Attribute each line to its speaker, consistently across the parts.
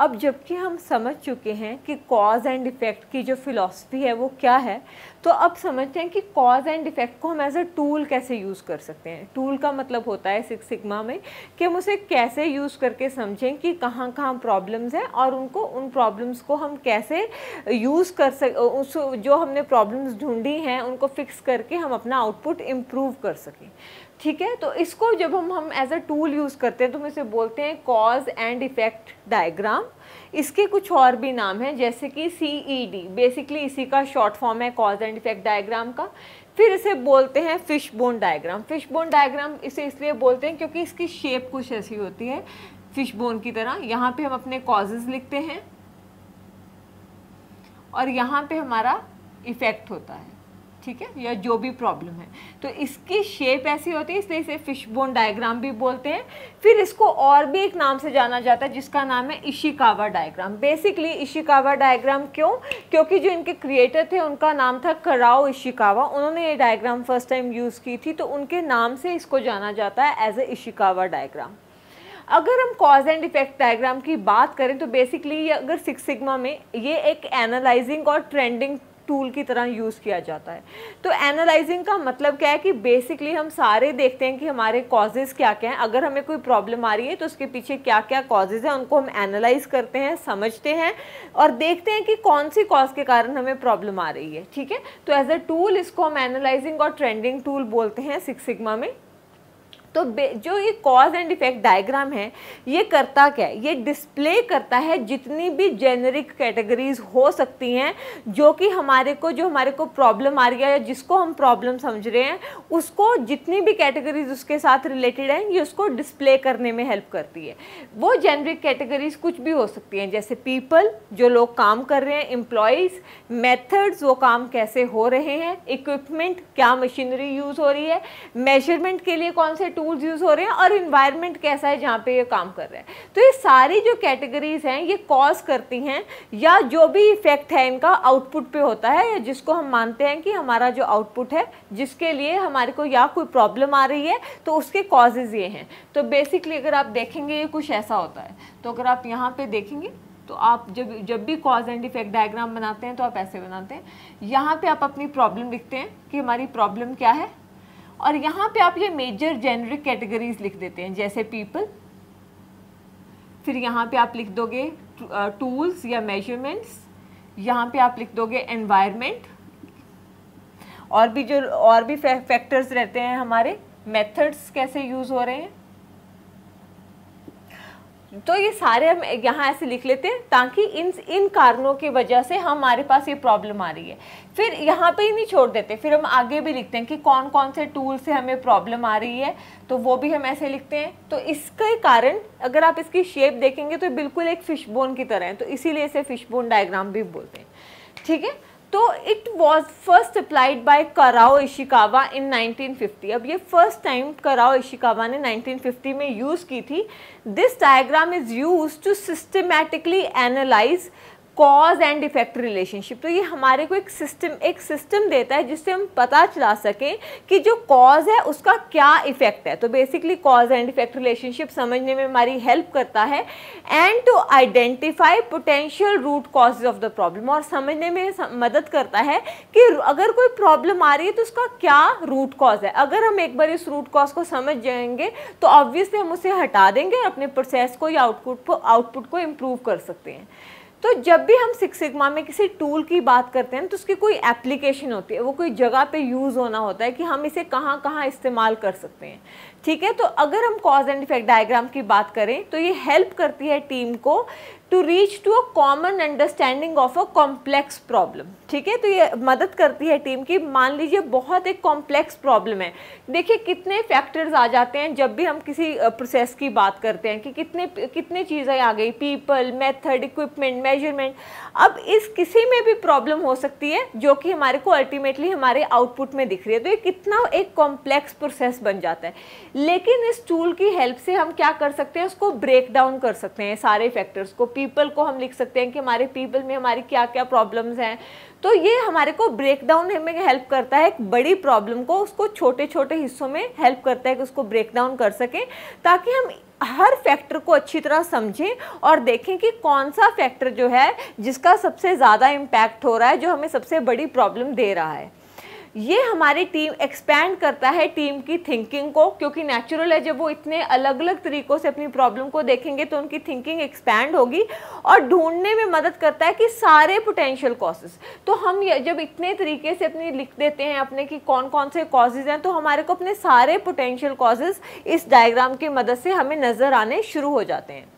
Speaker 1: अब जबकि हम समझ चुके हैं कि कॉज एंड इफ़ेक्ट की जो फिलॉसफी है वो क्या है, तो अब समझते हैं कि कॉज एंड इफ़ेक्ट को हम एज अ टूल कैसे यूज़ कर सकते हैं। टूल का मतलब होता है सिक्स सिग्मा में कि हम उसे कैसे यूज़ करके समझें कि कहाँ कहाँ प्रॉब्लम्स हैं और उन प्रॉब्लम्स को हम कैसे यूज़ कर उस जो हमने प्रॉब्लम्स ढूंढी हैं उनको फिक्स करके हम अपना आउटपुट इम्प्रूव कर सकें। ठीक है, तो इसको जब हम एज अ टूल यूज़ करते हैं तो हम इसे बोलते हैं कॉज एंड इफ़ेक्ट डायग्राम। इसके कुछ और भी नाम हैं जैसे कि CED, बेसिकली इसी का शॉर्ट फॉर्म है कॉज एंड इफ़ेक्ट डायग्राम का। फिर इसे बोलते हैं fish bone diagram. Fish bone diagram इसे इसलिए बोलते हैं क्योंकि इसकी शेप कुछ ऐसी होती है फिश बोन की तरह। यहाँ पे हम अपने कॉजेज़ लिखते हैं और यहाँ पे हमारा इफ़ेक्ट होता है, ठीक है, या जो भी प्रॉब्लम है। तो इसकी शेप ऐसी होती है इसलिए इसे फिश बोन डायग्राम भी बोलते हैं। फिर इसको और भी एक नाम से जाना जाता है जिसका नाम है Ishikawa diagram. Basically Ishikawa diagram क्यों? क्योंकि जो इनके क्रिएटर थे उनका नाम था कराओ इशिकावा। उन्होंने ये डायग्राम फर्स्ट टाइम यूज़ की थी, तो उनके नाम से इसको जाना जाता है एज ए इशिकावा डायग्राम। अगर हम कॉज एंड इफेक्ट डायग्राम की बात करें तो बेसिकली ये अगर सिक्स सिग्मा में ये एक एनालाइजिंग और ट्रेंडिंग टूल की तरह यूज़ किया जाता है। तो एनालाइजिंग का मतलब क्या है कि बेसिकली हम सारे देखते हैं कि हमारे कॉजेज़ क्या क्या हैं। अगर हमें कोई प्रॉब्लम आ रही है तो उसके पीछे क्या क्या कॉजेज़ हैं उनको हम एनालाइज करते हैं, समझते हैं और देखते हैं कि कौन सी कॉज के कारण हमें प्रॉब्लम आ रही है। ठीक है, तो एज अ टूल इसको हम एनालाइजिंग और ट्रेंडिंग टूल बोलते हैं सिक्स सिग्मा में। तो जो ये कॉज एंड इफेक्ट डायग्राम है ये करता क्या है? ये डिस्प्ले करता है जितनी भी जेनरिक कैटेगरीज हो सकती हैं जो कि हमारे को प्रॉब्लम आ रही है या जिसको हम प्रॉब्लम समझ रहे हैं, उसको जितनी भी कैटेगरीज उसके साथ रिलेटेड हैं ये उसको डिस्प्ले करने में हेल्प करती है। वो जेनरिक कैटेगरीज कुछ भी हो सकती हैं जैसे पीपल, जो लोग काम कर रहे हैं, एम्प्लॉयज़, मेथड्स, वो काम कैसे हो रहे हैं, इक्विपमेंट, क्या मशीनरी यूज़ हो रही है, मेजरमेंट के लिए कौन से टूल्स यूज हो रहे हैं और इन्वायरमेंट कैसा है जहाँ पे ये काम कर रहे हैं। तो ये सारी जो कैटेगरीज हैं ये कॉज करती हैं या जो भी इफेक्ट है इनका आउटपुट पे होता है, या जिसको हम मानते हैं कि हमारा जो आउटपुट है जिसके लिए हमारे को या कोई प्रॉब्लम आ रही है तो उसके कॉजेज ये हैं। तो बेसिकली अगर आप देखेंगे ये कुछ ऐसा होता है। तो अगर आप यहाँ पे देखेंगे तो आप जब भी कॉज एंड इफेक्ट डायग्राम बनाते हैं तो आप ऐसे बनाते हैं। यहाँ पे आप अपनी प्रॉब्लम लिखते हैं कि हमारी प्रॉब्लम क्या है और यहाँ पे आप ये मेजर जेनरिक कैटेगरीज लिख देते हैं जैसे पीपल। फिर यहाँ पे आप लिख दोगे टूल्स या मेजरमेंट्स, यहाँ पे आप लिख दोगे एनवायरनमेंट और भी फैक्टर्स रहते हैं हमारे, मेथड्स कैसे यूज़ हो रहे हैं। तो ये सारे हम यहाँ ऐसे लिख लेते हैं ताकि इन कारणों की वजह से हमारे पास ये प्रॉब्लम आ रही है। फिर यहाँ पे ही नहीं छोड़ देते, फिर हम आगे भी लिखते हैं कि कौन कौन से टूल से हमें प्रॉब्लम आ रही है, तो वो भी हम ऐसे लिखते हैं। तो इसके कारण अगर आप इसकी शेप देखेंगे तो बिल्कुल एक फिश बोन की तरह है, तो इसीलिए इसे फिश बोन डायग्राम भी बोलते हैं। ठीक है, तो it was first applied by Kaoru Ishikawa in 1950। अब ये फर्स्ट टाइम कराओ इशिकावा ने 1950 में यूज़ की थी। This diagram is use to systematically analyse cause and effect relationship. तो ये हमारे को एक सिस्टम देता है जिससे हम पता चला सकें कि जो कॉज है उसका क्या इफेक्ट है। तो basically cause and effect relationship समझने में हमारी हेल्प करता है and to identify potential root causes of the problem, और समझने में मदद करता है कि अगर कोई प्रॉब्लम आ रही है तो उसका क्या रूट कॉज है। अगर हम एक बार इस रूट कॉज को समझ जाएंगे तो ऑब्वियसली हम उसे हटा देंगे और अपने प्रोसेस को या आउटपुट को इम्प्रूव कर सकते हैं। तो जब भी हम सिक्स सिग्मा में किसी टूल की बात करते हैं तो उसकी कोई एप्लीकेशन होती है, वो कोई जगह पे यूज़ होना होता है कि हम इसे कहाँ कहाँ इस्तेमाल कर सकते हैं। ठीक है, तो अगर हम कॉज एंड इफेक्ट डायग्राम की बात करें तो ये हेल्प करती है टीम को to reach to a common understanding of a complex problem. ठीक है, तो ये मदद करती है टीम की। मान लीजिए बहुत एक कॉम्प्लेक्स प्रॉब्लम है, देखिए कितने फैक्टर्स आ जाते हैं जब भी हम किसी प्रोसेस की बात करते हैं कि कितने चीज़ें आ गई, पीपल, मेथड, इक्विपमेंट, मेजरमेंट। अब इस किसी में भी प्रॉब्लम हो सकती है जो कि हमारे को अल्टीमेटली हमारे आउटपुट में दिख रही है। तो ये कितना एक कॉम्प्लेक्स प्रोसेस बन जाता है। लेकिन इस टूल की हेल्प से हम क्या कर सकते हैं, उसको ब्रेक डाउन कर सकते हैं सारे फैक्टर्स को। पीपल को हम लिख सकते हैं कि हमारे पीपल में हमारी क्या क्या प्रॉब्लम्स हैं। तो ये हमारे को ब्रेक डाउन में हेल्प करता है, एक बड़ी प्रॉब्लम को उसको छोटे छोटे हिस्सों में हेल्प करता है कि उसको ब्रेक डाउन कर सकें ताकि हम हर फैक्टर को अच्छी तरह समझें और देखें कि कौन सा फैक्टर जो है जिसका सबसे ज़्यादा इम्पैक्ट हो रहा है, जो हमें सबसे बड़ी प्रॉब्लम दे रहा है। ये हमारी टीम एक्सपैंड करता है टीम की थिंकिंग को, क्योंकि नेचुरल है जब वो इतने अलग अलग तरीक़ों से अपनी प्रॉब्लम को देखेंगे तो उनकी थिंकिंग एक्सपैंड होगी, और ढूंढने में मदद करता है कि सारे पोटेंशियल कॉजेज़। तो हम जब इतने तरीके से अपनी लिख देते हैं अपने कि कौन कौन से कॉजेज़ हैं, तो हमारे को अपने सारे पोटेंशियल कॉजेज़ इस डायग्राम की मदद से हमें नज़र आने शुरू हो जाते हैं।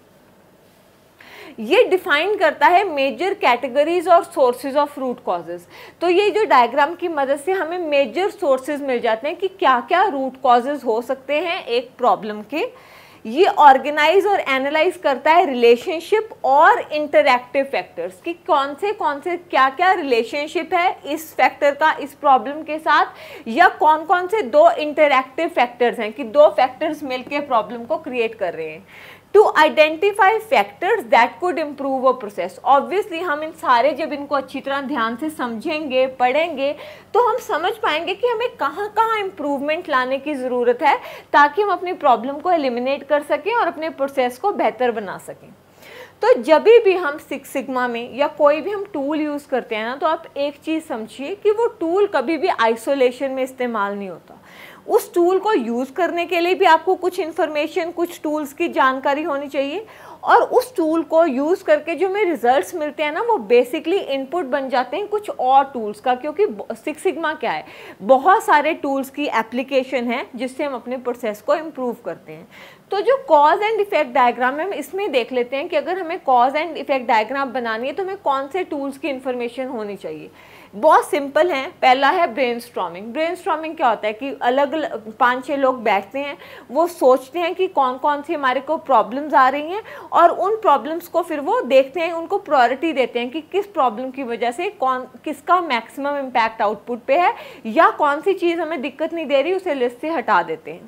Speaker 1: ये डिफाइन करता है मेजर कैटेगरीज और सोर्सेज ऑफ रूट कॉजेज। तो ये जो डायग्राम की मदद से हमें मेजर सोर्सेज मिल जाते हैं कि क्या क्या रूट कॉजेज हो सकते हैं एक प्रॉब्लम के। ये ऑर्गेनाइज और एनालाइज करता है रिलेशनशिप और इंटरैक्टिव फैक्टर्स कि कौन से क्या क्या रिलेशनशिप है इस फैक्टर का इस प्रॉब्लम के साथ, या कौन से दो इंटरैक्टिव फैक्टर्स हैं कि दो फैक्टर्स मिलकर प्रॉब्लम को क्रिएट कर रहे हैं। To identify factors that could improve a process. Obviously हम इन सारे जब इनको अच्छी तरह ध्यान से समझेंगे पढ़ेंगे तो हम समझ पाएंगे कि हमें कहाँ कहाँ इम्प्रूवमेंट लाने की ज़रूरत है ताकि हम अपनी प्रॉब्लम को एलिमिनेट कर सकें और अपने प्रोसेस को बेहतर बना सकें। तो जब भी हम सिक्स सिग्मा में या कोई भी हम टूल यूज़ करते हैं ना, तो आप एक चीज़ समझिए कि वो टूल कभी भी आइसोलेशन में इस्तेमाल नहीं होता। उस टूल को यूज़ करने के लिए भी आपको कुछ इन्फॉर्मेशन, कुछ टूल्स की जानकारी होनी चाहिए, और उस टूल को यूज़ करके जो हमें रिजल्ट्स मिलते हैं ना, वो बेसिकली इनपुट बन जाते हैं कुछ और टूल्स का। क्योंकि सिक्स सिग्मा क्या है, बहुत सारे टूल्स की एप्लीकेशन है जिससे हम अपने प्रोसेस को इम्प्रूव करते हैं। तो जो कॉज एंड इफेक्ट डायग्राम है, हम इसमें देख लेते हैं कि अगर हमें कॉज एंड इफेक्ट डायग्राम बनानी है तो हमें कौन से टूल्स की इन्फॉर्मेशन होनी चाहिए। बहुत सिंपल है। पहला है ब्रेनस्टॉर्मिंग। ब्रेनस्टॉर्मिंग क्या होता है कि अलग अलग 5-6 लोग बैठते हैं, वो सोचते हैं कि कौन कौन सी हमारे को प्रॉब्लम्स आ रही हैं, और उन प्रॉब्लम्स को फिर वो देखते हैं, उनको प्रायोरिटी देते हैं कि किस प्रॉब्लम की वजह से किसका मैक्सिमम इम्पैक्ट आउटपुट पे है, या कौन सी चीज़ हमें दिक्कत नहीं दे रही उसे लिस्ट से हटा देते हैं।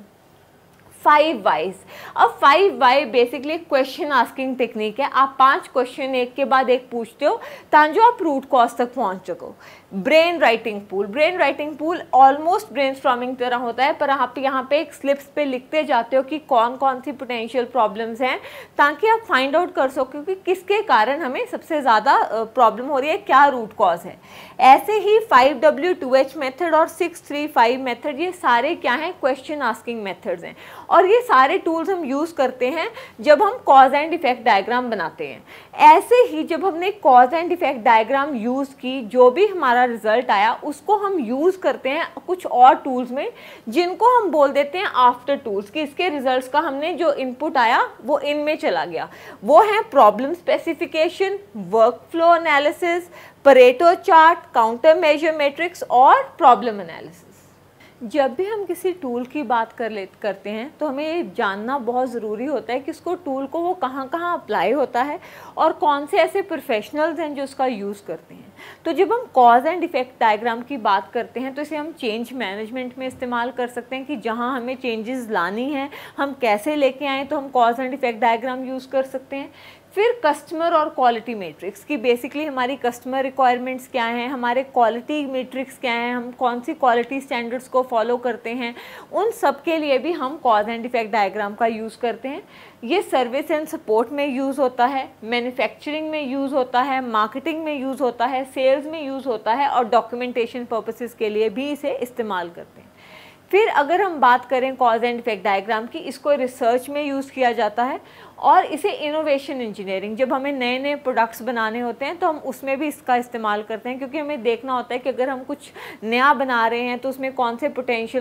Speaker 1: 5 वाइज। अब 5 why basically question asking technique है। आप 5 क्वेश्चन एक के बाद एक पूछते हो ताकि आप रूट कॉज तक पहुंच सको। Brain writing pool. Brain writing pool almost brainstorming तरह होता है, पर आप यहाँ पे एक स्लिप्स पे लिखते जाते हो कि कौन कौन सी पोटेंशियल प्रॉब्लम्स हैं, ताकि आप फाइंड आउट कर सको कि किसके कारण हमें सबसे ज़्यादा प्रॉब्लम हो रही है, क्या रूट कॉज है। ऐसे ही 5W2H मेथड और 635 मेथड, ये सारे क्या हैं, क्वेश्चन आस्किंग मेथड्स हैं, और ये सारे टूल्स हम यूज़ करते हैं जब हम कॉज एंड इफेक्ट डायग्राम बनाते हैं। ऐसे ही जब हमने cause and effect diagram use की, जो भी हमारा रिजल्ट आया उसको हम यूज़ करते हैं कुछ और टूल्स में, जिनको हम बोल देते हैं आफ्टर टूल्स, कि इसके रिजल्ट्स का हमने जो इनपुट आया वो इनमें चला गया। वो है problem specification, work flow analysis, Pareto chart, counter measure matrix और प्रॉब्लम एनालिसिस। जब भी हम किसी टूल की बात करते हैं तो हमें ये जानना बहुत ज़रूरी होता है कि उसको टूल को वो कहाँ कहाँ अप्लाई होता है और कौन से ऐसे प्रोफेशनल्स हैं जो उसका यूज़ करते हैं। तो जब हम कॉज एंड इफेक्ट डायग्राम की बात करते हैं तो इसे हम चेंज मैनेजमेंट में इस्तेमाल कर सकते हैं कि जहाँ हमें चेंजेस लानी है, हम कैसे लेके आएँ, तो हम cause and effect diagram use कर सकते हैं। फिर कस्टमर और क्वालिटी मैट्रिक्स की बेसिकली हमारी कस्टमर रिक्वायरमेंट्स क्या हैं, हमारे क्वालिटी मैट्रिक्स क्या हैं, हम कौन सी क्वालिटी स्टैंडर्ड्स को फॉलो करते हैं, उन सब के लिए भी हम कॉज एंड इफेक्ट डायग्राम का यूज़ करते हैं। ये सर्विस एंड सपोर्ट में यूज़ होता है, मैन्युफैक्चरिंग में यूज़ होता है, मार्केटिंग में यूज़ होता है, सेल्स में यूज़ होता है, और डॉक्यूमेंटेशन पर्पसेस के लिए भी इसे इस्तेमाल करते हैं। फिर अगर हम बात करें कॉज एंड इफेक्ट डायग्राम की, इसको रिसर्च में यूज़ किया जाता है, और इसे इनोवेशन इंजीनियरिंग, जब हमें नए नए प्रोडक्ट्स बनाने होते हैं तो हम उसमें भी इसका इस्तेमाल करते हैं, क्योंकि हमें देखना होता है कि अगर हम कुछ नया बना रहे हैं तो उसमें कौन से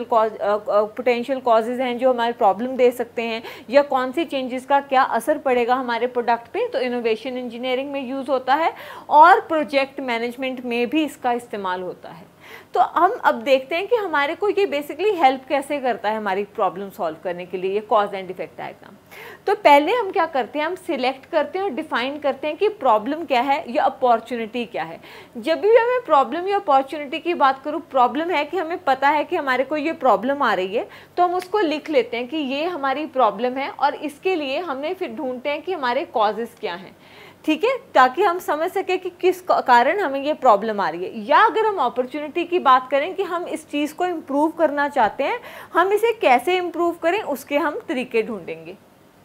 Speaker 1: पोटेंशियल कॉजेज़ हैं जो हमारे प्रॉब्लम दे सकते हैं, या कौन सी चेंजेस का क्या असर पड़ेगा हमारे प्रोडक्ट पे, तो इनोवेशन इंजीनियरिंग में यूज़ होता है, और प्रोजेक्ट मैनेजमेंट में भी इसका इस्तेमाल होता है। तो हम अब देखते हैं कि हमारे को ये बेसिकली हेल्प कैसे करता है हमारी प्रॉब्लम सॉल्व करने के लिए, ये कॉज एंड इफेक्ट डायग्राम। तो पहले हम क्या करते हैं, हम सिलेक्ट करते हैं और डिफाइन करते हैं कि प्रॉब्लम क्या है या अपॉर्चुनिटी क्या है। जब भी हमें प्रॉब्लम या अपॉर्चुनिटी की बात करूँ, प्रॉब्लम है कि हमें पता है कि हमारे को ये प्रॉब्लम आ रही है, तो हम उसको लिख लेते हैं कि ये हमारी प्रॉब्लम है, और इसके लिए हमने फिर ढूंढते हैं कि हमारे कॉजेज़ क्या हैं, ठीक है, ताकि हम समझ सके कि किस कारण हमें ये प्रॉब्लम आ रही है। या अगर हम अपॉर्चुनिटी की बात करें कि हम इस चीज़ को इम्प्रूव करना चाहते हैं, हम इसे कैसे इम्प्रूव करें उसके हम तरीके ढूंढेंगे।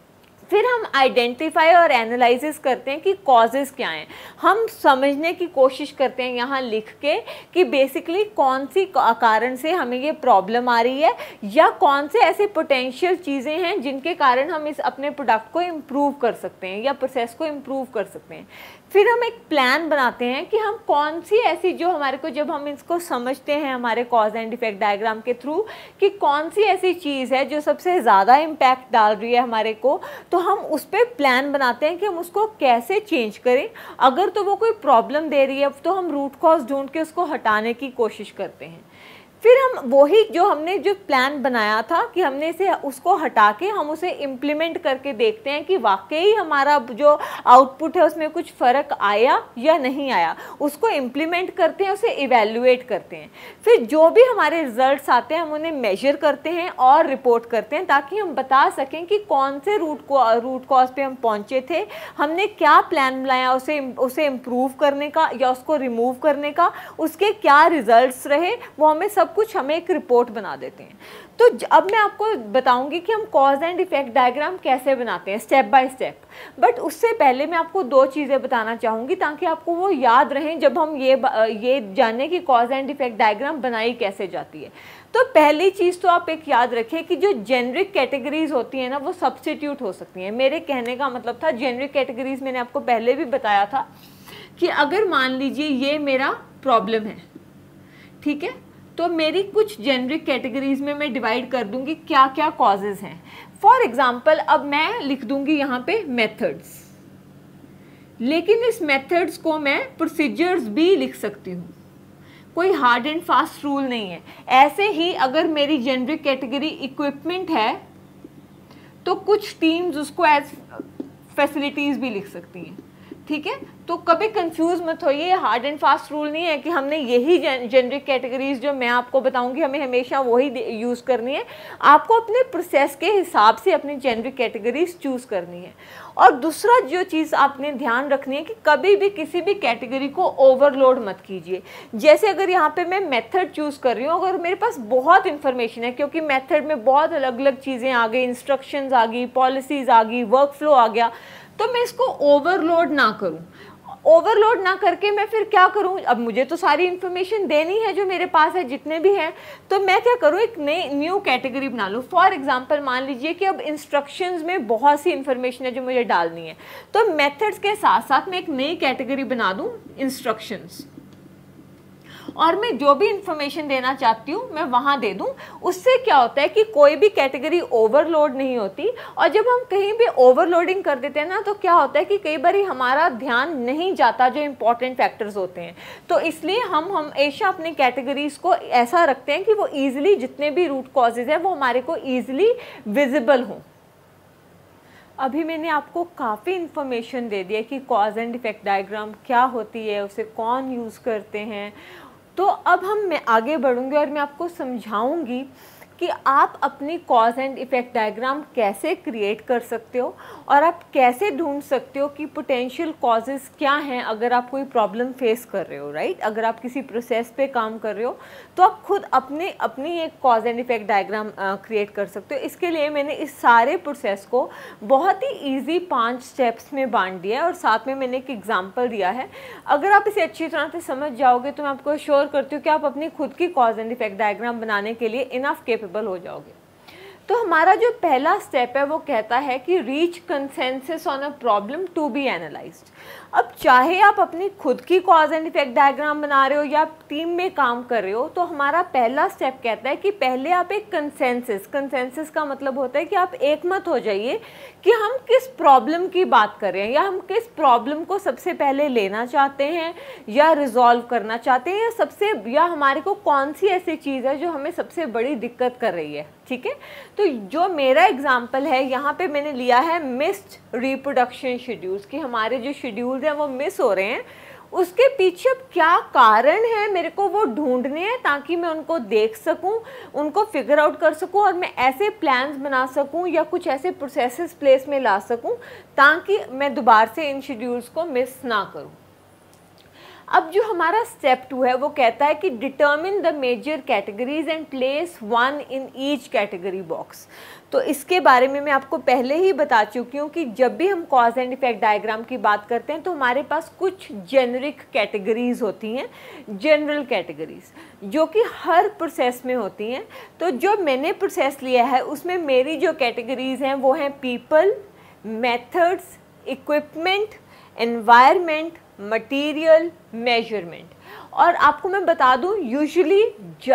Speaker 1: फिर हम आइडेंटिफाई और एनालिसिस करते हैं कि कॉजेज़ क्या हैं। हम समझने की कोशिश करते हैं यहाँ लिख के कि बेसिकली कौन सी कारण से हमें ये प्रॉब्लम आ रही है, या कौन से ऐसे पोटेंशियल चीज़ें हैं जिनके कारण हम इस अपने प्रोडक्ट को इम्प्रूव कर सकते हैं या प्रोसेस को इम्प्रूव कर सकते हैं। फिर हम एक प्लान बनाते हैं कि हम कौन सी ऐसी, जो हमारे को, जब हम इसको समझते हैं हमारे कॉज एंड इफेक्ट डायग्राम के थ्रू कि कौन सी ऐसी चीज़ है जो सबसे ज़्यादा इम्पैक्ट डाल रही है हमारे को, तो हम उस पर प्लान बनाते हैं कि हम उसको कैसे चेंज करें। अगर तो वो कोई प्रॉब्लम दे रही है तो हम रूट कॉज ढूंढ के उसको हटाने की कोशिश करते हैं। फिर हम वही जो हमने जो प्लान बनाया था कि हमने इसे उसको हटा के हम उसे इम्प्लीमेंट करके देखते हैं कि वाकई हमारा जो आउटपुट है उसमें कुछ फ़र्क आया या नहीं आया। उसको इम्प्लीमेंट करते हैं, उसे इवेल्युएट करते हैं। फिर जो भी हमारे रिजल्ट्स आते हैं हम उन्हें मेजर करते हैं और रिपोर्ट करते हैं, ताकि हम बता सकें कि कौन से रूट कॉज पे हम पहुँचे थे, हमने क्या प्लान बनाया उसे इम्प्रूव करने का या उसको रिमूव करने का, उसके क्या रिजल्ट्स रहे, वो हमें सब कुछ हमें एक रिपोर्ट बना देते हैं। तो अब मैं आपको बताऊंगी कि हम कॉज एंड इफेक्ट डायग्राम कैसे बनाते हैं स्टेप बाय स्टेप। बट उससे पहले मैं आपको दो चीज़ें बताना चाहूँगी ताकि आपको वो याद रहें जब हम ये जाने कि कॉज एंड इफेक्ट डायग्राम बनाई कैसे जाती है। तो पहली चीज़ तो आप एक याद रखें कि जो जेनरिक कैटेगरीज होती हैं ना, वो सब्स्टिट्यूट हो सकती हैं। मेरे कहने का मतलब था, जेनरिक कैटेगरीज मैंने आपको पहले भी बताया था कि अगर मान लीजिए ये मेरा प्रॉब्लम है, ठीक है, तो मेरी कुछ जेनरिक कैटेगरीज में मैं डिवाइड कर दूंगी क्या क्या कॉजेज हैं। फॉर एग्जांपल अब मैं लिख दूंगी यहाँ पे मेथड्स, लेकिन इस मेथड्स को मैं प्रोसीजर्स भी लिख सकती हूँ, कोई हार्ड एंड फास्ट रूल नहीं है। ऐसे ही अगर मेरी जेनरिक कैटेगरी इक्विपमेंट है तो कुछ टीम्स उसको एज फैसिलिटीज भी लिख सकती हैं, ठीक है। तो कभी कंफ्यूज मत होइए, हार्ड एंड फास्ट रूल नहीं है कि हमने यही जेनरिक कैटेगरीज जो मैं आपको बताऊंगी हमें हमेशा वही यूज़ करनी है। आपको अपने प्रोसेस के हिसाब से अपनी जेनरिक कैटेगरीज चूज़ करनी है। और दूसरा जो चीज़ आपने ध्यान रखनी है कि कभी भी किसी भी कैटेगरी को ओवरलोड मत कीजिए। जैसे अगर यहाँ पे मैं मेथड चूज़ कर रही हूँ, अगर मेरे पास बहुत इंफॉर्मेशन है, क्योंकि मेथड में बहुत अलग अलग चीज़ें आ गई, इंस्ट्रक्शंस आ गई, पॉलिसीज़ आ गई, वर्क फ्लो आ गया, तो मैं इसको ओवरलोड ना करूं। ओवरलोड ना करके मैं फिर क्या करूं, अब मुझे तो सारी इन्फॉर्मेशन देनी है जो मेरे पास है, जितने भी हैं, तो मैं क्या करूं, एक नई न्यू कैटेगरी बना लूं। फॉर एग्जांपल मान लीजिए कि अब इंस्ट्रक्शंस में बहुत सी इन्फॉर्मेशन है जो मुझे डालनी है, तो मेथड्स के साथ साथ मैं एक नई कैटेगरी बना दूं, इंस्ट्रक्शंस, और मैं जो भी इंफॉर्मेशन देना चाहती हूँ मैं वहाँ दे दूँ। उससे क्या होता है कि कोई भी कैटेगरी ओवरलोड नहीं होती। और जब हम कहीं भी ओवरलोडिंग कर देते हैं ना, तो क्या होता है कि कई बार हमारा ध्यान नहीं जाता जो इंपॉर्टेंट फैक्टर्स होते हैं। तो इसलिए हम हमेशा अपनी कैटेगरीज को ऐसा रखते हैं कि वो ईजिली, जितने भी रूट कॉजेज हैं वो हमारे को ईजिली विजिबल हों। अभी मैंने आपको काफ़ी इन्फॉर्मेशन दे दिया कि कॉज एंड इफेक्ट डायग्राम क्या होती है, उसे कौन यूज़ करते हैं। तो अब मैं आगे बढ़ूंगी और मैं आपको समझाऊंगी कि आप अपनी कॉज एंड इफेक्ट डायग्राम कैसे क्रिएट कर सकते हो और आप कैसे ढूंढ सकते हो कि पोटेंशियल कॉजेज़ क्या हैं अगर आप कोई प्रॉब्लम फेस कर रहे हो, राइट। अगर आप किसी प्रोसेस पे काम कर रहे हो तो आप खुद अपनी एक cause and effect diagram create कर सकते हो। इसके लिए मैंने इस सारे प्रोसेस को बहुत ही ईजी 5 स्टेप्स में बांट दिया है और साथ में मैंने एक एग्जाम्पल दिया है। अगर आप इसे अच्छी तरह से समझ जाओगे तो मैं आपको श्योर करती हूँ कि आप अपनी खुद की कॉज एंड इफेक्ट डायग्राम बनाने के लिए इनफ केपेबल हो जाओगे। तो हमारा जो पहला स्टेप है वो कहता है कि reach consensus on a problem to be analyzed. अब चाहे आप अपनी खुद की कॉज एंड इफेक्ट डायग्राम बना रहे हो या टीम में काम कर रहे हो, तो हमारा पहला स्टेप कहता है कि पहले आप एक कंसेंसस का मतलब होता है कि आप एक मत हो जाइए कि हम किस प्रॉब्लम की बात कर रहे हैं या हम किस प्रॉब्लम को सबसे पहले लेना चाहते हैं या रिजॉल्व करना चाहते हैं या हमारे को कौन सी ऐसी चीज़ है जो हमें सबसे बड़ी दिक्कत कर रही है, ठीक है। तो जो मेरा एग्जाम्पल है यहाँ पे मैंने लिया है मिस्ड रिप्रोडक्शन शेड्यूल्स, कि हमारे जो शेड्यूल्स हैं वो मिस हो रहे हैं। उसके पीछे अब क्या कारण है मेरे को वो ढूंढने हैं ताकि मैं उनको देख सकूं, उनको फिगर आउट कर सकूं और मैं ऐसे प्लान्स बना सकूं या कुछ ऐसे प्रोसेसेस प्लेस में ला सकूं ताकि मैं दोबारा से इन शेड्यूल्स को मिस ना करूं। अब जो हमारा स्टेप 2 है वो कहता है कि determine the major categories and place 1 in each category box. तो इसके बारे में मैं आपको पहले ही बता चुकी हूँ कि जब भी हम कॉज एंड इफेक्ट डायग्राम की बात करते हैं तो हमारे पास कुछ जेनरिक कैटेगरीज होती हैं, जनरल कैटेगरीज, जो कि हर प्रोसेस में होती हैं। तो जो मैंने प्रोसेस लिया है उसमें मेरी जो कैटेगरीज हैं वो हैं people, methods, equipment, environment, material, measurement. और आपको मैं बता दूं यूजुअली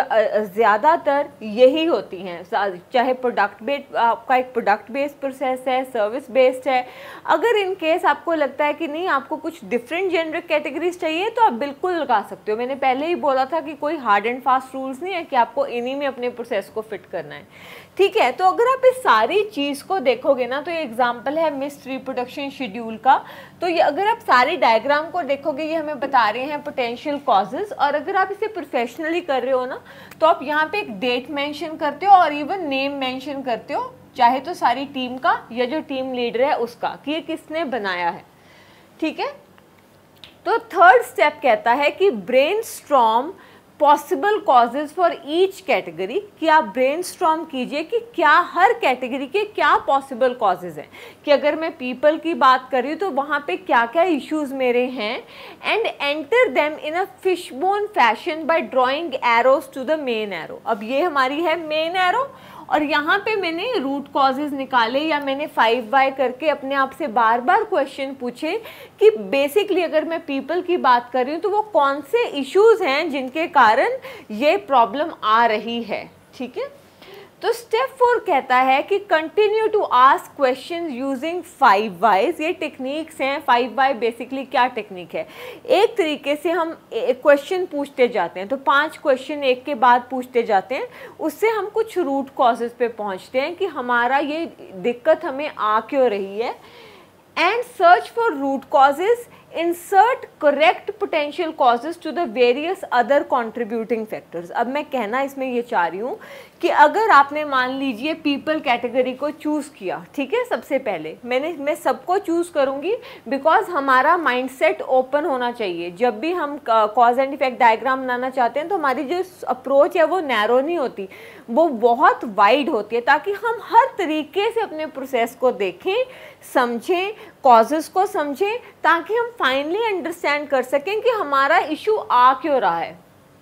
Speaker 1: ज़्यादातर यही होती हैं, चाहे प्रोडक्ट बेस्ड, आपका एक प्रोडक्ट बेस्ड प्रोसेस है, सर्विस बेस्ड है। अगर इन केस आपको लगता है कि नहीं आपको कुछ डिफरेंट जेनरिक कैटेगरीज चाहिए तो आप बिल्कुल लगा सकते हो। मैंने पहले ही बोला था कि कोई हार्ड एंड फास्ट रूल्स नहीं है कि आपको इन्हीं में अपने प्रोसेस को फिट करना है, ठीक है। तो अगर आप इस सारी चीज़ को देखोगे ना, तो ये एग्जाम्पल है मिस्ड रिप्रोडक्शन शेड्यूल का। तो ये अगर आप सारी डायग्राम को देखोगे ये हमें बता रहे हैं पोटेंशियल कॉजेज, और अगर आप इसे प्रोफेशनली कर रहे हो ना तो आप यहाँ पे एक डेट मेंशन करते हो और इवन नेम मेंशन करते हो, चाहे तो सारी टीम का या जो टीम लीडर है उसका, कि ये किसने बनाया है, ठीक है। तो थर्ड स्टेप कहता है कि brainstorm possible causes for each category, कि आप ब्रेनस्टॉर्म कीजिए कि क्या हर कैटेगरी के क्या पॉसिबल कॉजेज हैं, कि अगर मैं पीपल की बात कर रही हूँ तो वहाँ पे क्या क्या इश्यूज मेरे हैं, and enter them in a fishbone fashion by drawing arrows to the main arrow. अब ये हमारी है मेन एरो, और यहाँ पे मैंने रूट कॉजेज निकाले, या मैंने 5 वाई करके अपने आप से बार बार क्वेश्चन पूछे कि बेसिकली अगर मैं पीपल की बात कर रही हूँ तो वो कौन से इश्यूज हैं जिनके कारण ये प्रॉब्लम आ रही है, ठीक है। तो स्टेप 4 कहता है कि continue to ask question using 5 whys. ये टेक्निक्स हैं। 5 वाई बेसिकली क्या टेक्निक है, एक तरीके से हम क्वेश्चन पूछते जाते हैं, तो 5 क्वेश्चन एक के बाद पूछते जाते हैं, उससे हम कुछ रूट कॉजेज पे पहुंचते हैं कि हमारा ये दिक्कत हमें आ क्यों रही है। And search for root causes, insert correct potential causes to the various other contributing factors. अब मैं कहना इसमें ये चाह रही हूँ कि अगर आपने मान लीजिए पीपल कैटेगरी को चूज़ किया, ठीक है, सबसे पहले मैं सबको चूज़ करूँगी बिकॉज हमारा माइंडसेट ओपन होना चाहिए। जब भी हम कॉज एंड इफेक्ट डायग्राम बनाना चाहते हैं तो हमारी जो अप्रोच है वो नैरो नहीं होती, वो बहुत वाइड होती है, ताकि हम हर तरीके से अपने प्रोसेस को देखें, समझें, कॉजेज़ को समझें, ताकि हम फाइनली अंडरस्टैंड कर सकें कि हमारा इशू आ क्यों रहा है।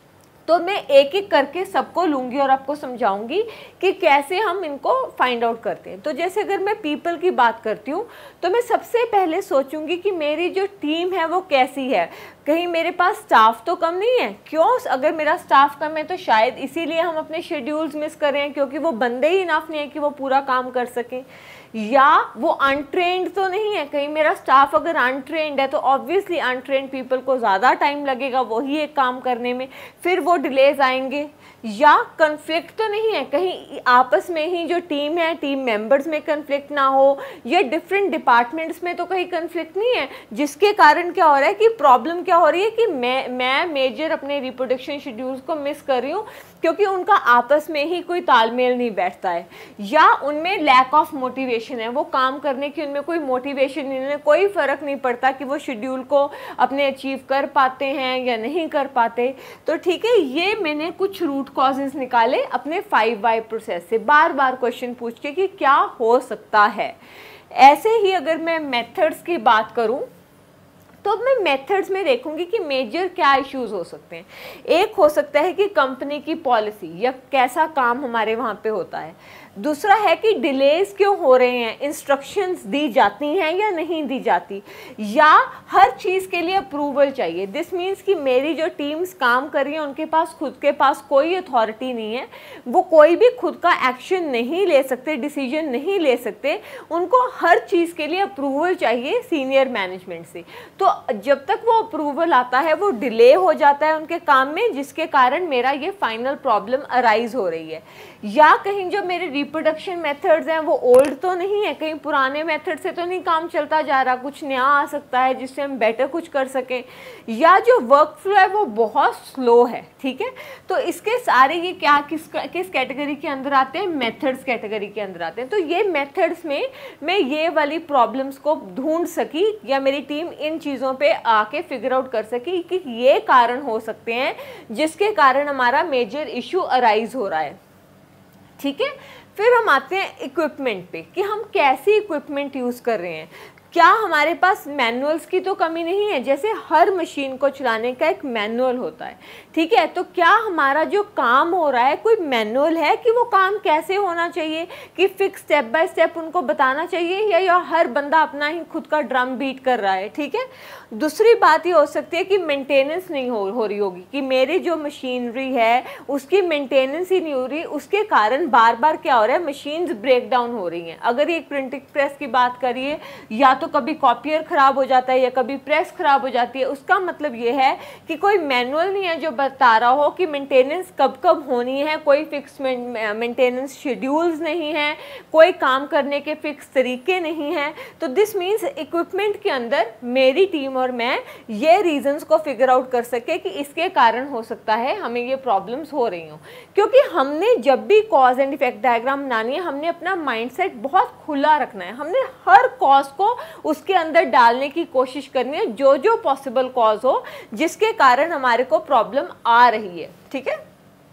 Speaker 1: तो मैं एक एक करके सबको लूँगी और आपको समझाऊंगी कि कैसे हम इनको फाइंड आउट करते हैं। तो जैसे अगर मैं पीपल की बात करती हूँ तो मैं सबसे पहले सोचूंगी कि मेरी जो टीम है वो कैसी है, कहीं मेरे पास स्टाफ तो कम नहीं है। क्यों, अगर मेरा स्टाफ कम है तो शायद इसीलिए हम अपने शेड्यूल्स मिस कर रहे हैं, क्योंकि वो बंदे ही इनफ नहीं है कि वो पूरा काम कर सकें। या वो अनट्रेंड तो नहीं है, कहीं मेरा स्टाफ अगर अनट्रेंड है तो ऑब्वियसली अनट्रेंड पीपल को ज़्यादा टाइम लगेगा वही एक काम करने में, फिर वो डिलेज आएंगे। या कन्फ्लिक्ट तो नहीं है, कहीं आपस में ही जो टीम है, टीम मेंबर्स में कन्फ्लिक्ट ना हो, या डिफरेंट डिपार्टमेंट्स में तो कहीं कन्फ्लिक्ट नहीं है, जिसके कारण क्या हो रहा है कि प्रॉब्लम क्या हो रही है कि मैं मेजर अपने रिप्रोडक्शन शेड्यूल्स को मिस कर रही हूँ क्योंकि उनका आपस में ही कोई तालमेल नहीं बैठता है, या उनमें लैक ऑफ मोटिवेशन है, वो काम करने की उनमें कोई मोटिवेशन नहीं है, कोई फ़र्क नहीं पड़ता कि वो शेड्यूल को अपने अचीव कर पाते हैं या नहीं कर पाते। तो ठीक है, ये मैंने कुछ रूट कॉजेज निकाले अपने 5 वाई प्रोसेस से, बार बार क्वेश्चन पूछ के कि क्या हो सकता है। ऐसे ही अगर मैं मेथड्स की बात करूं तो अब मैं मेथड्स में देखूंगी कि मेजर क्या इश्यूज हो सकते हैं। एक हो सकता है कि कंपनी की पॉलिसी या कैसा काम हमारे वहाँ पे होता है, दूसरा है कि डिलेज क्यों हो रहे हैं, इंस्ट्रक्शंस दी जाती हैं या नहीं दी जाती, या हर चीज़ के लिए अप्रूवल चाहिए। दिस मीन्स कि मेरी जो टीम्स काम कर रही हैं उनके पास खुद के पास कोई अथॉरिटी नहीं है, वो कोई भी खुद का एक्शन नहीं ले सकते, डिसीजन नहीं ले सकते, उनको हर चीज़ के लिए अप्रूवल चाहिए सीनियर मैनेजमेंट से। तो जब तक वो अप्रूवल आता है वो डिले हो जाता है उनके काम में, जिसके कारण मेरा ये फाइनल प्रॉब्लम अराइज हो रही है। या कहीं जो मेरे रिप्रोडक्शन मेथड्स हैं वो ओल्ड तो नहीं है, कहीं पुराने मेथड से तो नहीं काम चलता जा रहा, कुछ नया आ सकता है जिससे हम बेटर कुछ कर सकें, या जो वर्क फ्लो है वो बहुत स्लो है, ठीक है। तो इसके सारे ये क्या किस कैटेगरी के अंदर आते हैं, मेथड्स कैटेगरी के अंदर आते हैं। तो ये मेथड्स में मैं ये वाली प्रॉब्लम्स को ढूंढ सकी, या मेरी टीम इन चीज़ों पे आके फिगर आउट कर सकी कि ये कारण हो सकते हैं जिसके कारण हमारा मेजर इशू अराइज हो रहा है, ठीक है। फिर हम आते हैं इक्विपमेंट पे कि हम कैसी इक्विपमेंट यूज़ कर रहे हैं। क्या हमारे पास मैनुअल्स की तो कमी नहीं है, जैसे हर मशीन को चलाने का एक मैनुअल होता है, ठीक है। तो क्या हमारा जो काम हो रहा है कोई मैनुअल है कि वो काम कैसे होना चाहिए, कि फिक्स स्टेप बाय स्टेप उनको बताना चाहिए, या हर बंदा अपना ही खुद का ड्रम बीट कर रहा है, ठीक है। दूसरी बात ये हो सकती है कि मेंटेनेंस नहीं हो रही होगी, कि मेरी जो मशीनरी है उसकी मेंटेनेंस ही नहीं हो रही, उसके कारण बार बार क्या हो रहा है, मशीन्स ब्रेक डाउन हो रही हैं। अगर एक प्रिंटिंग प्रेस की बात करिए, या तो कभी कॉपियर ख़राब हो जाता है या कभी प्रेस ख़राब हो जाती है, उसका मतलब ये है कि कोई मैनुअल नहीं है जो बता रहा हो कि मेंटेनेंस कब कब होनी है, कोई फिक्स मेंटेनेंस शेड्यूल्स नहीं है, कोई काम करने के फिक्स तरीके नहीं हैं। तो दिस मीन्स इक्विपमेंट के अंदर मेरी टीम और मैं ये रीजंस को फिगर आउट कर सके कि इसके कारण हो सकता है हमें ये प्रॉब्लम्स हो रही हों। क्योंकि हमने जब भी कॉज एंड इफेक्ट डायग्राम बनानी है, हमने अपना माइंडसेट बहुत खुला रखना है, हमने हर कॉज को उसके अंदर डालने की कोशिश करनी है, जो जो पॉसिबल कॉज हो जिसके कारण हमारे को प्रॉब्लम आ रही है, ठीक है।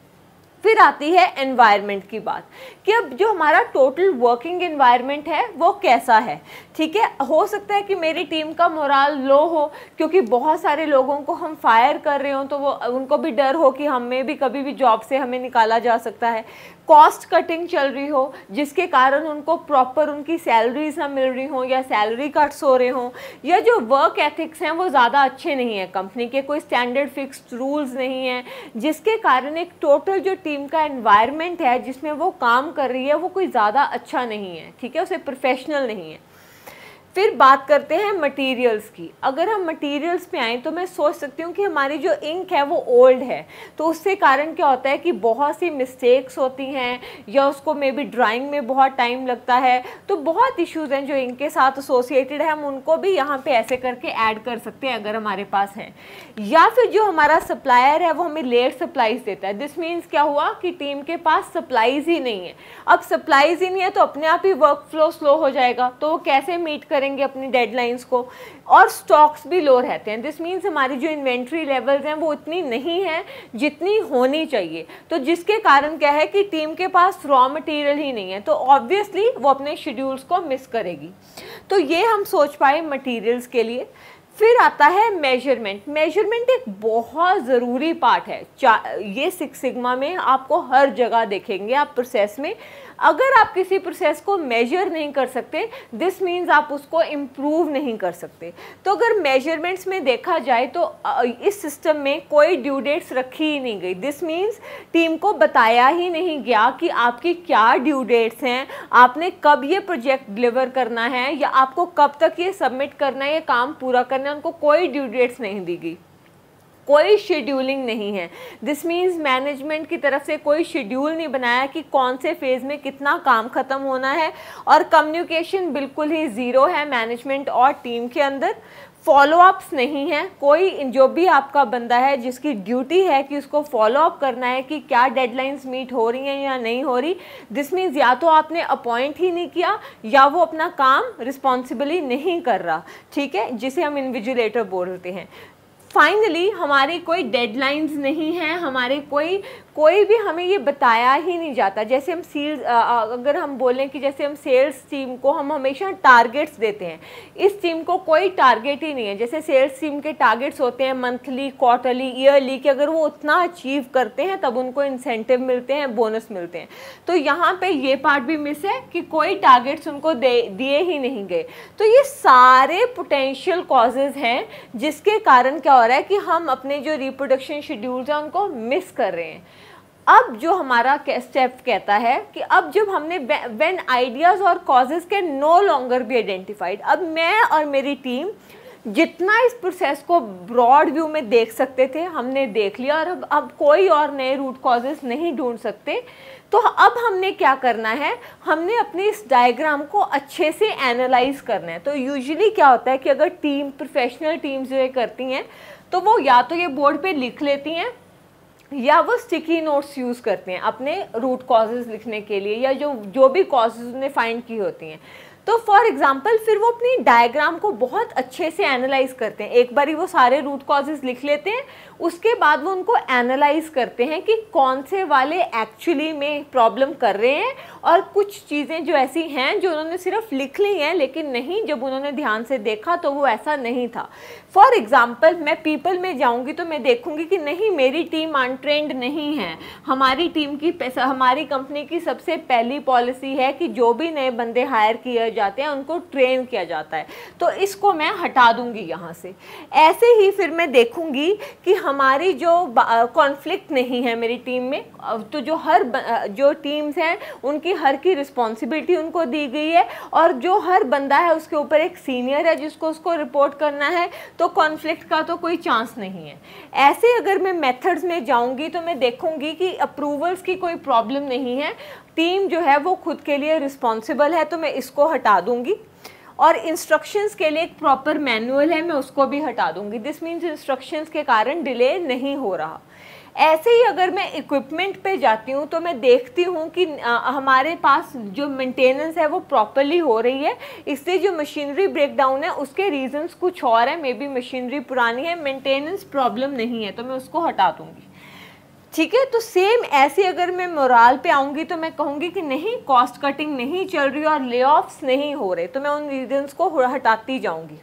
Speaker 1: फिर आती है एनवायरनमेंट की बात, कि अब जो हमारा टोटल वर्किंग एनवायरनमेंट है वो कैसा है, ठीक है। हो सकता है कि मेरी टीम का मोराल लो हो, क्योंकि बहुत सारे लोगों को हम फायर कर रहे हो, तो वो उनको भी डर हो कि हमें भी कभी भी जॉब से हमें निकाला जा सकता है। कॉस्ट कटिंग चल रही हो जिसके कारण उनको प्रॉपर उनकी सैलरीज ना मिल रही हो, या सैलरी कट्स हो रहे हों, या जो वर्क एथिक्स हैं वो ज़्यादा अच्छे नहीं हैं, कंपनी के कोई स्टैंडर्ड फिक्स्ड रूल्स नहीं हैं, जिसके कारण एक टोटल जो टीम का एनवायरनमेंट है जिसमें वो काम कर रही है वो कोई ज़्यादा अच्छा नहीं है, ठीक है, उसे प्रोफेशनल नहीं है। फिर बात करते हैं मटेरियल्स की। अगर हम मटेरियल्स पे आएँ तो मैं सोच सकती हूँ कि हमारी जो इंक है वो ओल्ड है, तो उससे कारण क्या होता है कि बहुत सी मिस्टेक्स होती हैं, या उसको मे बी ड्राइंग में बहुत टाइम लगता है। तो बहुत इश्यूज़ हैं जो इंक के साथ एसोसिएटेड है, हम उनको भी यहाँ पे ऐसे करके ऐड कर सकते हैं अगर हमारे पास है। या फिर जो हमारा सप्लायर है वो हमें लेट सप्लाईज देता है। दिस मीन्स क्या हुआ कि टीम के पास सप्लाईज ही नहीं है। अब सप्लाईज ही नहीं है तो अपने आप ही वर्क फ्लो स्लो हो जाएगा, तो वो कैसे मीट करेंगे अपनी डेडलाइंस को। और स्टॉक्स भी लो रहते हैं। दिस मीन्स हमारी जो इन्वेंट्री लेवल्स हैं वो इतनी नहीं है जितनी होनी चाहिए, तो जिसके कारण क्या है कि टीम के पास रॉ मटेरियल ही नहीं है, तो ऑब्वियसली वो अपने शेड्यूल्स को मिस करेगी। तो ये हम सोच पाए मटेरियल्स के लिए। फिर आता है मेजरमेंट। मेजरमेंट एक बहुत ज़रूरी पार्ट है। ये सिक्स सिग्मा में आपको हर जगह देखेंगे आप प्रोसेस में। अगर आप किसी प्रोसेस को मेजर नहीं कर सकते, दिस मीन्स आप उसको इम्प्रूव नहीं कर सकते। तो अगर मेजरमेंट्स में देखा जाए तो इस सिस्टम में कोई ड्यू डेट्स रखी ही नहीं गई। दिस मीन्स टीम को बताया ही नहीं गया कि आपकी क्या ड्यू डेट्स हैं, आपने कब ये प्रोजेक्ट डिलीवर करना है, या आपको कब तक ये सबमिट करना है, ये काम पूरा करना है। उनको कोई ड्यू डेट्स नहीं दी गई, कोई शेड्यूलिंग नहीं है। दिस मीन्स मैनेजमेंट की तरफ से कोई शेड्यूल नहीं बनाया कि कौन से फेज़ में कितना काम ख़त्म होना है, और कम्युनिकेशन बिल्कुल ही ज़ीरो है मैनेजमेंट और टीम के अंदर। फॉलोअप्स नहीं है, कोई जो भी आपका बंदा है जिसकी ड्यूटी है कि उसको फॉलोअप करना है कि क्या डेडलाइंस मीट हो रही हैं या नहीं हो रही। दिस मीन्स या तो आपने अपॉइंट ही नहीं किया, या वो अपना काम रिस्पॉन्सिबली नहीं कर रहा, ठीक है, जिसे हम इन्विजिलेटर बोलते हैं। फाइनली हमारी कोई डेडलाइंस नहीं है, हमारे कोई भी हमें ये बताया ही नहीं जाता। जैसे हम अगर हम बोलें कि जैसे हम सेल्स टीम को हम हमेशा टारगेट्स देते हैं, इस टीम को कोई टारगेट ही नहीं है। जैसे सेल्स टीम के टारगेट्स होते हैं मंथली, क्वार्टरली, ईयरली, कि अगर वो उतना अचीव करते हैं तब उनको इंसेंटिव मिलते हैं, बोनस मिलते हैं। तो यहाँ पे ये पार्ट भी मिस है कि कोई टारगेट्स उनको दिए ही नहीं गए। तो ये सारे पोटेंशियल कॉजेज़ हैं जिसके कारण क्या हो रहा है कि हम अपने जो रिप्रोडक्शन शेड्यूल्स हैं उनको मिस कर रहे हैं। अब जो हमारा स्टेप कहता है कि अब जब हमने व्हेन आइडियाज़ और causes can no longer be identified, अब मैं और मेरी टीम जितना इस प्रोसेस को ब्रॉड व्यू में देख सकते थे हमने देख लिया, और अब कोई और नए रूट कॉजेस नहीं ढूंढ सकते। तो अब हमने क्या करना है, हमने अपनी इस डायग्राम को अच्छे से एनालाइज करना है। तो यूजुअली क्या होता है कि अगर प्रोफेशनल टीम्स जो ये करती हैं तो वो या तो ये बोर्ड पे लिख लेती हैं या वो स्टिकी नोट्स यूज़ करते हैं अपने रूट कॉजेज़ लिखने के लिए, या जो भी कॉजेज़ उन्होंने फाइंड की होती हैं। तो फॉर एग्जांपल फिर वो अपनी डायग्राम को बहुत अच्छे से एनालाइज करते हैं। एक बारी वो सारे रूट कॉजेज़ लिख लेते हैं, उसके बाद वो उनको एनालाइज करते हैं कि कौन से वाले एक्चुअली में प्रॉब्लम कर रहे हैं, और कुछ चीज़ें जो ऐसी हैं जो उन्होंने सिर्फ लिख ली हैं लेकिन नहीं, जब उन्होंने ध्यान से देखा तो वो ऐसा नहीं था। फॉर एग्जाम्पल मैं पीपल में जाऊंगी तो मैं देखूंगी कि नहीं, मेरी टीम अनट्रेंड नहीं है। हमारी टीम की हमारी कंपनी की सबसे पहली पॉलिसी है कि जो भी नए बंदे हायर किए जाते हैं उनको ट्रेन किया जाता है, तो इसको मैं हटा दूंगी यहाँ से। ऐसे ही फिर मैं देखूंगी कि हमारी जो कॉन्फ्लिक्ट नहीं है मेरी टीम में, तो जो टीम्स हैं उनकी हर की रिस्पॉन्सिबिलिटी उनको दी गई है, और जो हर बंदा है उसके ऊपर एक सीनियर है जिसको उसको रिपोर्ट करना है, तो कॉन्फ्लिक्ट का तो कोई चांस नहीं है। ऐसे अगर मैं मेथड्स में जाऊंगी तो मैं देखूंगी कि अप्रूवल्स की कोई प्रॉब्लम नहीं है, टीम जो है वो खुद के लिए रिस्पॉन्सिबल है, तो मैं इसको हटा दूंगी। और इंस्ट्रक्शंस के लिए एक प्रॉपर मैनुअल है, मैं उसको भी हटा दूंगी। दिस मीन्स इंस्ट्रक्शंस के कारण डिले नहीं हो रहा। ऐसे ही अगर मैं इक्विपमेंट पे जाती हूँ तो मैं देखती हूँ कि हमारे पास जो मेंटेनेंस है वो प्रॉपरली हो रही है, इससे जो मशीनरी ब्रेकडाउन है उसके रीजंस कुछ और है, मे बी मशीनरी पुरानी है, मेंटेनेंस प्रॉब्लम नहीं है, तो मैं उसको हटा दूँगी। ठीक है, तो सेम ऐसे अगर मैं मोराल पे आऊँगी तो मैं कहूँगी कि नहीं, कॉस्ट कटिंग नहीं चल रही और ले ऑफ्स नहीं हो रहे, तो मैं उन रीजंस को हटाती जाऊँगी।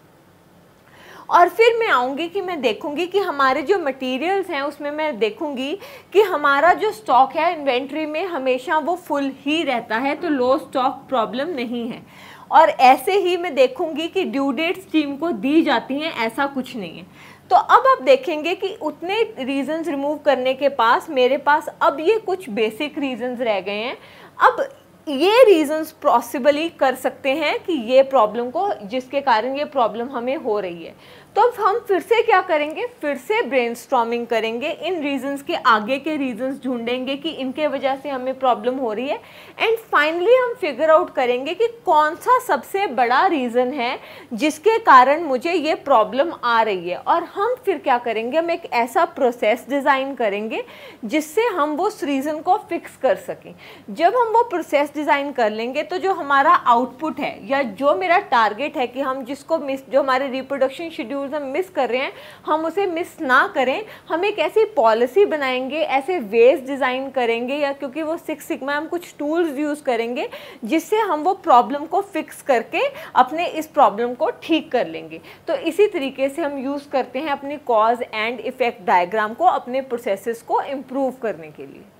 Speaker 1: और फिर मैं आऊँगी कि मैं देखूँगी कि हमारे जो मटेरियल्स हैं उसमें मैं देखूँगी कि हमारा जो स्टॉक है इन्वेंट्री में हमेशा वो फुल ही रहता है, तो लो स्टॉक प्रॉब्लम नहीं है। और ऐसे ही मैं देखूँगी कि ड्यू डेट्स टीम को दी जाती हैं, ऐसा कुछ नहीं है। तो अब आप देखेंगे कि उतने रीजंस रिमूव करने के पास मेरे पास अब ये कुछ बेसिक रीजंस रह गए हैं। अब ये रीजंस पॉसिबली कर सकते हैं कि ये प्रॉब्लम को, जिसके कारण ये प्रॉब्लम हमें हो रही है। तो अब हम फिर से क्या करेंगे, फिर से ब्रेनस्टॉर्मिंग करेंगे, इन रीजंस के आगे के रीजंस ढूंढेंगे कि इनके वजह से हमें प्रॉब्लम हो रही है, एंड फाइनली हम फिगर आउट करेंगे कि कौन सा सबसे बड़ा रीज़न है जिसके कारण मुझे ये प्रॉब्लम आ रही है। और हम फिर क्या करेंगे, हम एक ऐसा प्रोसेस डिज़ाइन करेंगे जिससे हम वो उस रीज़न को फिक्स कर सकें। जब हम वो प्रोसेस डिज़ाइन कर लेंगे तो जो हमारा आउटपुट है या जो मेरा टारगेट है कि हम जो हमारे रिप्रोडक्शन शेड्यूल हम मिस कर रहे हैं हम उसे मिस ना करें, हम एक ऐसी पॉलिसी बनाएंगे, ऐसे वेज डिज़ाइन करेंगे, या क्योंकि वो 6 सिग्मा हम कुछ टूल्स यूज़ करेंगे जिससे हम वो प्रॉब्लम को फिक्स करके अपने इस प्रॉब्लम को ठीक कर लेंगे। तो इसी तरीके से हम यूज़ करते हैं अपनी कॉज एंड इफ़ेक्ट डायग्राम को अपने प्रोसेसेस को इम्प्रूव करने के लिए।